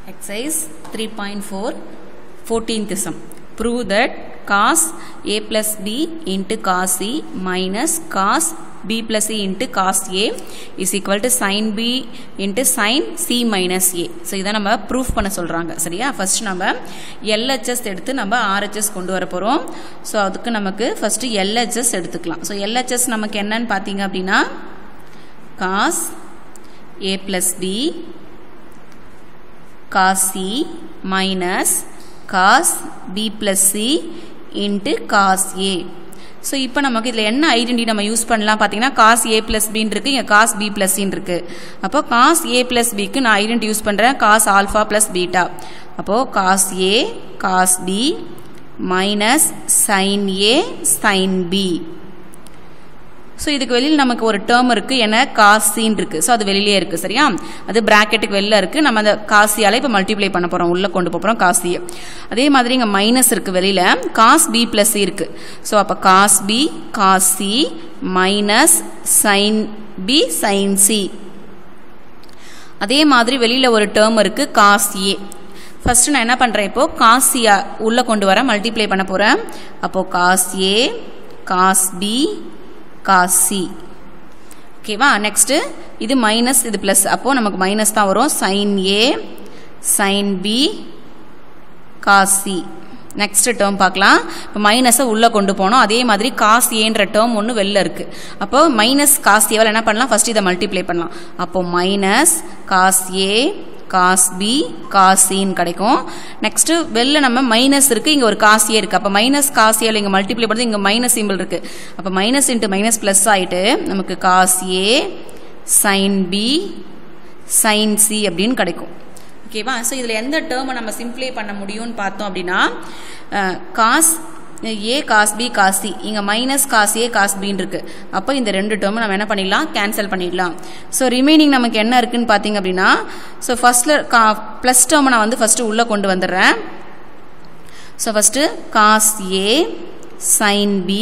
Exercise 3.4 14th sum. Prove that cos a plus b into cos c minus cos b plus c into cos a is equal to sin b into sin c minus a. So, இதை நம்ம proof பண்ண சொல்றாங்க. சரியா? First நம்ம LHS எடுத்து நம்ம RHS கொண்டு வர போறோம். So, அதுக்கு நமக்கு first LHS எடுத்துக்கலாம். So, LHS நமக்கு என்னன்னு பார்த்தீங்க அப்படின்னா cos a plus b cos c minus cos b plus c into cos a. So, இப்போ நமக்கு இதில் என்ன ஐடென்டி நம்ம யூஸ் பண்ணலாம் பார்த்தீங்கன்னா cos a plus b இருக்கு, இங்கே cos b plus c இருக்கு. அப்போ cos a plus b க்கு நான் ஐடென்டி யூஸ் பண்ணுறேன் cos alpha plus beta. அப்போ cos a cos b minus sin a sin b. So, இதுக்கு வெளியில் நமக்கு ஒரு டேர்ம் இருக்கு, என்ன cos c இருக்கு. ஸோ அது வெளியிலே இருக்கு. சரியா? அது பிராக்கெட்டுக்கு வெளில இருக்கு. நம்ம அந்த cos c ஆல இப்போ மல்டிப்ளை பண்ண போறோம், உள்ள கொண்டு போறோம் cos c. அதே மாதிரி இங்க மைனஸ் இருக்கு, வெளியில cos b plus c இருக்கு. ஸோ அப்ப cos b cos c minus sin b sin c. அதே மாதிரி வெளியில ஒரு டேர்ம் இருக்கு cos a. ஃபர்ஸ்ட் நான் என்ன பண்றேன், இப்போ cos c உள்ள கொண்டு வர மல்டிப்ளை பண்ண போறேன். அப்போ cos a cos b cos c. ஓகேவா? நெக்ஸ்ட் இது மைனஸ் இது பிளஸ், அப்போ நமக்கு மைனஸ் தான் வரும். sin a sin b cos c. Next term பார்க்கலாம். இப்போ மைனஸை உள்ள கொண்டு போனோம். அதே மாதிரி cos a டேர்ம் ஒன்று வெளில இருக்கு. அப்போ மைனஸ் cos a என்ன பண்ணலாம், ஃபர்ஸ்ட் இதை மல்டிப்ளை பண்ணலாம். அப்போ minus cos a cos b cos c கிடைக்கும். நெக்ஸ்ட் வெளில நம்ம மைனஸ் இருக்கு, இங்க ஒரு cos a இருக்கு. அப்ப மைனஸ் cos a இங்க மல்டிப்ளை பண்ணுறது, இங்க மைனஸ் சிம்பிள் இருக்கு. அப்ப மைனஸ் இன்டு மைனஸ் பிளஸ் ஆயிட்டு நமக்கு cos a sin b sin c அப்படின்னு கிடைக்கும். ஓகேவா? ஸோ இதில் எந்த டேர்மை நம்ம சிம்பிளை பண்ண முடியும்னு பார்த்தோம் அப்படின்னா cos a cos b cos c, இங்கே minus cos a cos b இருக்கு. அப்போ இந்த ரெண்டு டேர்மை நம்ம என்ன பண்ணிடலாம், கேன்சல் பண்ணிடலாம். ஸோ ரிமைனிங் நமக்கு என்ன இருக்குன்னு பார்த்தீங்க அப்படின்னா, ஸோ ஃபர்ஸ்ட்ல ப்ளஸ் டேர்மை நான் வந்து ஃபர்ஸ்ட் உள்ளே கொண்டு வந்துடுறேன். So first cos a sin b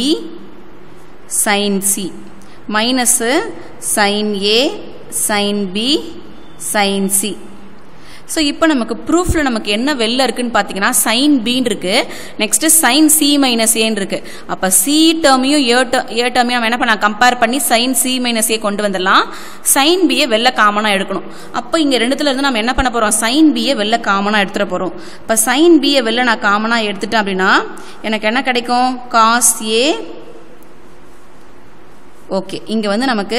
sin c minus sin a sin b sin c. So இப்போ நமக்கு ப்ரூஃபில் நமக்கு என்ன வெளில இருக்குன்னு பார்த்தீங்கன்னா sin b இருக்கு, நெக்ஸ்ட் sin c மைனஸ் ஏன்னு இருக்கு. அப்போ c டேர்மையும் ஏ டேர்மையும் நம்ம என்ன பண்ணலாம், கம்பேர் பண்ணி sin c மைனஸ் ஏ கொண்டு வந்துடலாம். sin b வெளில காமனாக எடுக்கணும். அப்போ இங்கே ரெண்டுத்துல இருந்து நம்ம என்ன பண்ண போகிறோம், sin b வெளில காமனாக எடுத்துகிட்டு போகிறோம். இப்போ sin b வெளில நான் காமனாக எடுத்துட்டேன் அப்படின்னா எனக்கு என்ன கிடைக்கும், cos a. ஓகே, இங்கே வந்து நமக்கு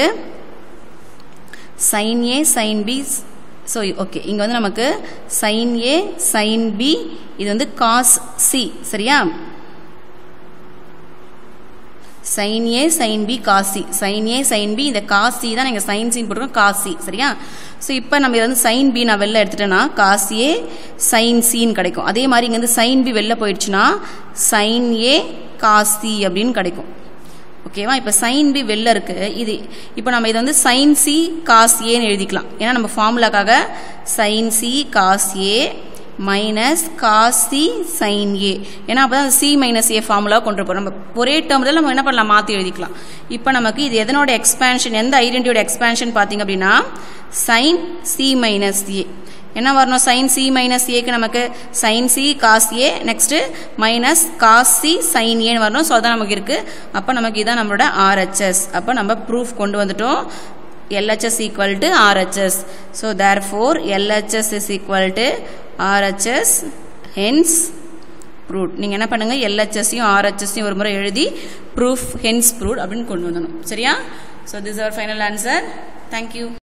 sin a sin b. So okay, இங்கே வந்து நமக்கு sin a sin b, இது வந்து cos c. சரியா? sin a sin b cos c, sin a sin b, இந்த cos c தான் நீங்கள் sin c போட்டுருக்கோம், cos c. சரியா? ஸோ இப்போ நம்ம இதை வந்து sin b நான் வெளில எடுத்துட்டேன்னா cos a sin c கிடைக்கும். அதே மாதிரி இங்கே வந்து sin b வெளில போயிடுச்சுன்னா sin a cos c அப்படின்னு கிடைக்கும். ஓகேவா? இப்போ sin b வெளில இருக்கு. இது இப்போ நம்ம இதை வந்து sin c cos a ன்னு எழுதிக்கலாம். ஏன்னா நம்ம ஃபார்முலாக்காக sin c cos a minus cos c sin a, ஏன்னா அப்போ தான் c மைனஸ் a ஃபார்முலா கொண்டு போகிறோம். நம்ம ஒரே டேர்மில் நம்ம என்ன பண்ணலாம், மாற்றி எழுதிக்கலாம். இப்போ நமக்கு இது எதனோட எக்ஸ்பேன்ஷன், எந்த ஐடென்டியோட எக்ஸ்பேன்ஷன் பார்த்தீங்க அப்படின்னா sin c மைனஸ் a. என்ன வரணும், sin c மைனஸ் ஏக்கு நமக்கு sin c cos a, next minus cos c sin a வரணும். ஸோ அதான் நமக்கு இருக்கு. அப்போ நமக்கு இதான் நம்மளோட RHS. அப்போ நம்ம ப்ரூஃப் கொண்டு வந்துட்டோம், LHS equal to RHS. So therefore LHS is equal to RHS, hence proved. நீங்கள் என்ன பண்ணுங்க, LHSயும் RHSயும் ஒரு முறை எழுதி proof hence proved அப்படின்னு கொண்டு வந்துடணும். சரியா? So this is our final answer. Thank you.